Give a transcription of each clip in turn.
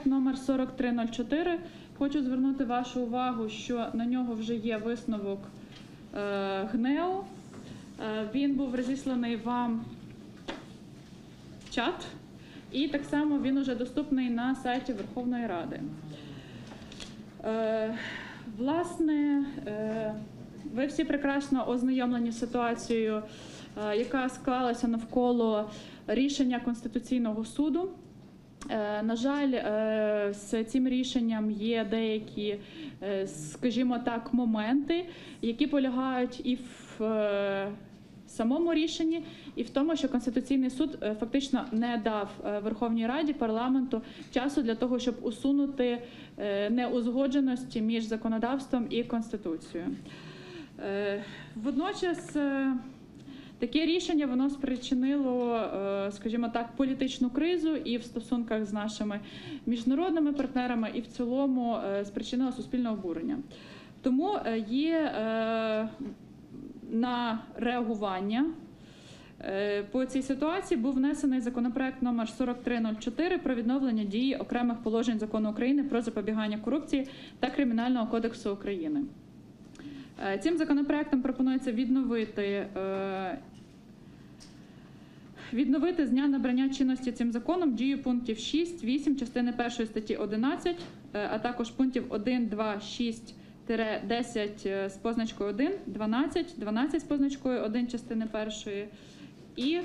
номер 4304. Хочу звернути вашу увагу, що на нього вже є висновок ГНЕУ. Він був розісланий вам в чат, і так само він уже доступний на сайті Верховної Ради. Власне, ви всі прекрасно ознайомлені з ситуацією, яка склалася навколо рішення Конституційного суду. На жаль, з цим рішенням є деякі, скажімо так, моменти, які полягають і в самому рішенні, і в тому, що Конституційний суд фактично не дав Верховній Раді, парламенту часу для того, щоб усунути неузгодженості між законодавством і Конституцією. Водночас таке рішення воно спричинило, скажімо так, політичну кризу і в стосунках з нашими міжнародними партнерами, і в цілому спричинило суспільне обурення. Тому є на реагування по цій ситуації був внесений законопроект номер 4304 про відновлення дії окремих положень Закону України про запобігання корупції та Кримінального кодексу України. Цим законопроектом пропонується відновити з дня набрання чинності цим законом дію пунктів 6, 8 частини 1 статті 11, а також пунктів 1, 2, 6, 10 з позначкою 1, 12, 12 з позначкою 1 частини 1 і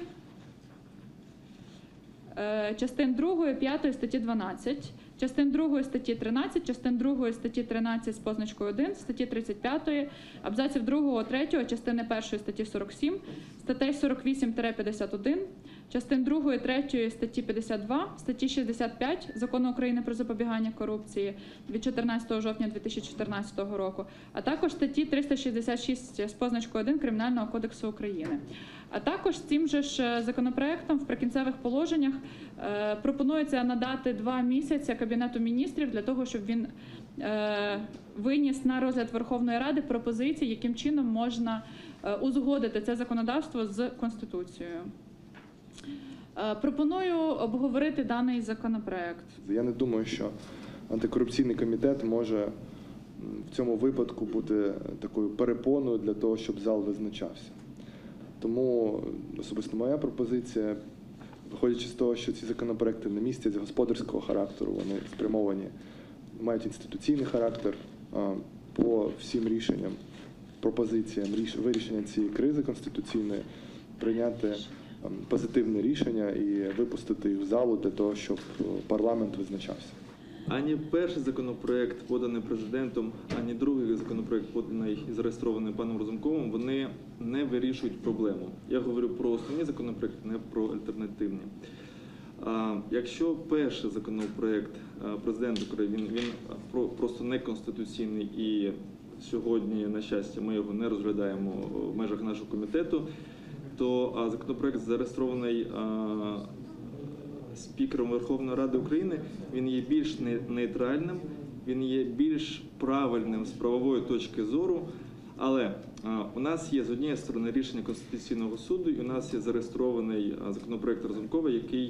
частин 2, 5 статті 12, частин 2 статті 13, частин 2 статті 13 з позначкою 1, статті 35, абзаців 2, 3, частини 1 статті 47, статей 48-51, частин 2, 3 статті 52, статті 65 Закону України про запобігання корупції від 14 жовтня 2014 року, а також статті 366 з позначкою 1 Кримінального кодексу України. А також цим же ж законопроектом в прикінцевих положеннях пропонується надати 2 місяці Кабінету міністрів для того, щоб він виніс на розгляд Верховної Ради пропозиції, яким чином можна узгодити це законодавство з Конституцією. Пропоную обговорити даний законопроект. Я не думаю, що антикорупційний комітет може в цьому випадку бути такою перепоною для того, щоб зал визначався. Тому особисто моя пропозиція, виходячи з того, що ці законопроекти не містять господарського характеру, вони спрямовані, мають інституційний характер, по всім рішенням, пропозиціям вирішення цієї кризи конституційної, прийняти позитивне рішення і випустити їх в залу для того, щоб парламент визначався. Ані перший законопроект, поданий президентом, ані другий законопроект, поданий і зареєстрований паном Разумковим, вони не вирішують проблему. Я говорю про основні законопроекти, не про альтернативні. Якщо перший законопроект президента України, він просто неконституційний і сьогодні, на щастя, ми його не розглядаємо в межах нашого комітету, то законопроект зареєстрований спікером Верховної Ради України, він є більш нейтральним, він є більш правильним з правової точки зору, але у нас є з однієї сторони рішення Конституційного суду, і у нас є зареєстрований законопроект Разумкова, який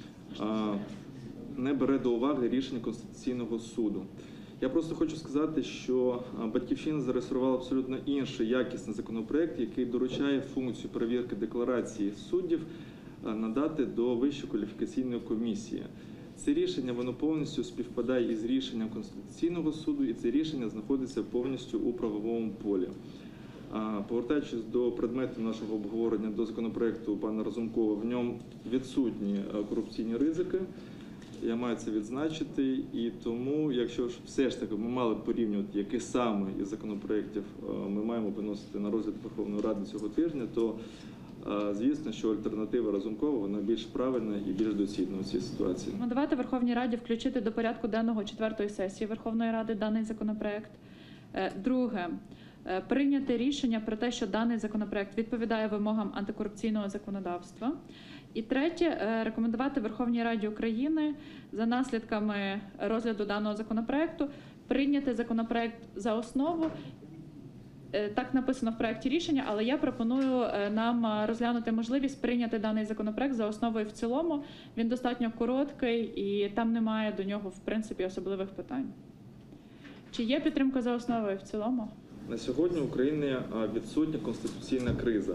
не бере до уваги рішення Конституційного суду. Я просто хочу сказати, що «Батьківщина» зареєструвала абсолютно інший якісний законопроект, який доручає функцію перевірки декларації суддів надати до Вищої кваліфікаційної комісії. Це рішення, воно повністю співпадає із рішенням Конституційного суду, і це рішення знаходиться повністю у правовому полі. Повертаючись до предмету нашого обговорення, до законопроекту пана Разумкова, в ньому відсутні корупційні ризики. Я маю це відзначити, і тому, якщо ж все ж таки ми мали б порівнювати, який саме із законопроєктів ми маємо виносити на розгляд Верховної Ради цього тижня, то звісно, що альтернатива Разумкова, вона більш правильна і більш доцільна у цій ситуації. Рекомендувати Верховній Раді включити до порядку денного 4-ї сесії Верховної Ради даний законопроект. Друге. Прийняти рішення про те, що даний законопроект відповідає вимогам антикорупційного законодавства. І третє, рекомендувати Верховній Раді України за наслідками розгляду даного законопроекту прийняти законопроект за основу Так написано в проекті рішення, але я пропоную нам розглянути можливість прийняти даний законопроект за основу і в цілому. Він достатньо короткий і там немає до нього, в принципі, особливих питань. Чи є підтримка за основу і в цілому? На сьогодні в Україні відсутня конституційна криза.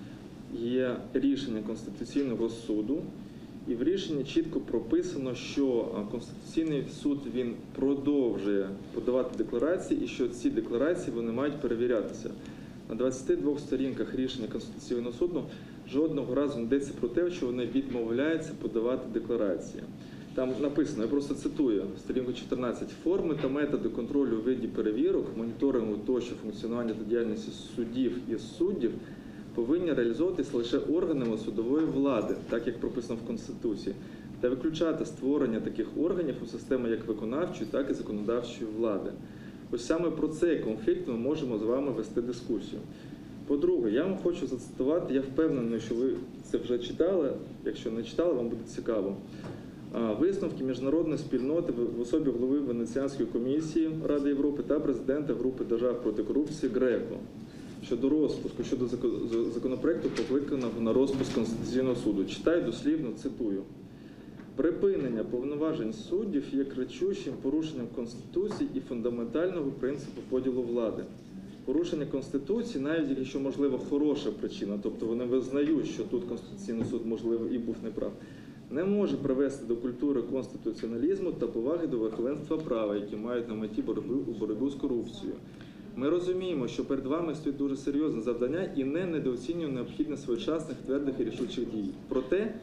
Є рішення Конституційного суду, і в рішенні чітко прописано, що Конституційний суд він продовжує подавати декларації і що ці декларації вони мають перевірятися. На 22 сторінках рішення Конституційного суду жодного разу не йдеться про те, що вони відмовляються подавати декларації. Там написано, я просто цитую, сторінку 14, форми та методи контролю у виді перевірок, моніторингу тощо функціонування та діяльності суддів і суддів повинні реалізовуватися лише органами судової влади, так як прописано в Конституції, та виключати створення таких органів у системі як виконавчої, так і законодавчої влади. Ось саме про цей конфлікт ми можемо з вами вести дискусію. По-друге, я вам хочу зацитувати, я впевнений, що ви це вже читали, якщо не читали, вам буде цікаво. Висновки міжнародної спільноти в особі голови Венеціанської комісії Ради Європи та президента групи держав проти корупції ГРЕКО щодо законопроекту, покликаного на розпуск Конституційного суду. Читаю дослівно, цитую. Припинення повноважень суддів є кричущим порушенням Конституції і фундаментального принципу поділу влади. Порушення Конституції, навіть якщо, можливо, хороша причина, тобто вони визнають, що тут Конституційний суд, можливо, і був неправ, не може привести до культури конституціоналізму та поваги до верховенства права, які мають на меті боротьбу з корупцією. Ми розуміємо, що перед вами стоїть дуже серйозне завдання і не недооцінюємо необхідність своєчасних, твердих і рішучих дій. Проте,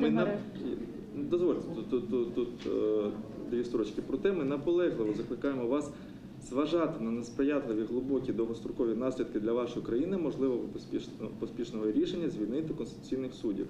дозвольте, тут дві строчки. Проте ми наполегливо закликаємо вас зважати на несприятливі, глибокі, довгострокові наслідки для вашої країни, можливого поспішного рішення звільнити конституційних суддів.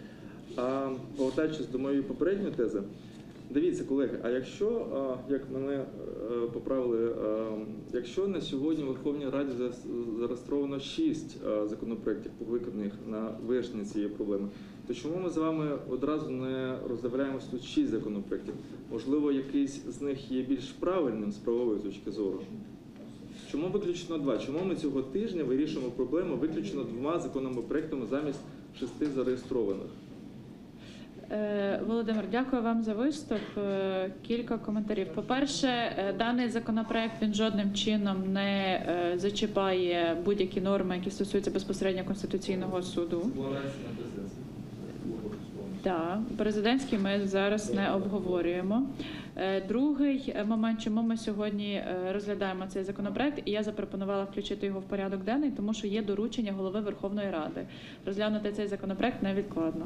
А повертаючись до моєї попередньої тези, дивіться, колеги, а якщо, як мене поправили, якщо на сьогодні в Верховній Раді зареєстровано 6 законопроєктів, покликаних на вирішення цієї проблеми, то чому ми з вами одразу не роздивляємося тут 6 законопроєктів? Можливо, якийсь з них є більш правильним з правової точки зору? Чому виключно 2? Чому ми цього тижня вирішуємо проблему виключно 2 законопроєктами замість 6 зареєстрованих? Володимир, дякую вам за виступ. Кілька коментарів. По-перше, даний законопроект він жодним чином не зачіпає будь-які норми, які стосуються безпосередньо Конституційного суду. Так, президентський ми зараз не обговорюємо. Другий момент, чому ми сьогодні розглядаємо цей законопроект, і я запропонувала включити його в порядок денний, тому що є доручення голови Верховної Ради розглянути цей законопроект невідкладно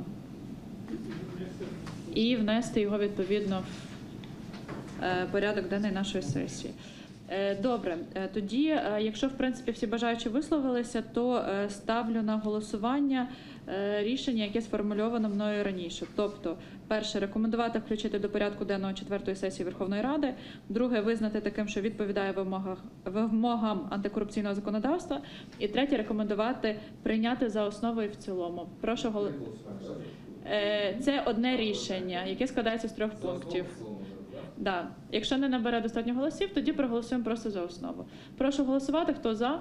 і внести його відповідно в порядок денний нашої сесії. Добре, тоді, якщо в принципі всі бажаючі висловилися, то ставлю на голосування рішення, яке сформульовано мною раніше. Тобто, перше, рекомендувати включити до порядку денного 4-ї сесії Верховної Ради. Друге, визнати таким, що відповідає вимогам антикорупційного законодавства. І третє, рекомендувати прийняти за основу і в цілому. Прошу голосувати. Це одне рішення, яке складається з 3 пунктів. Да. Якщо не набере достатньо голосів, тоді проголосуємо просто за основу. Прошу голосувати. Хто за?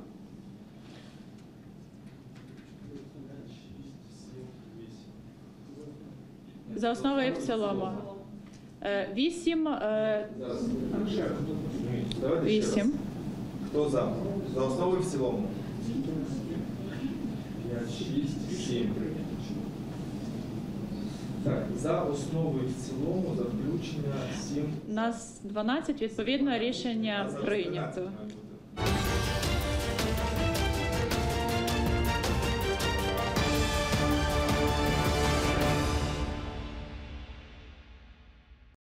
За основу і в цілому. 8. 8. Хто за? За основу і в цілому. 5, 6, 7. Так, за основу і в цілому, за включення 7. Нас 12, відповідно, рішення прийнято.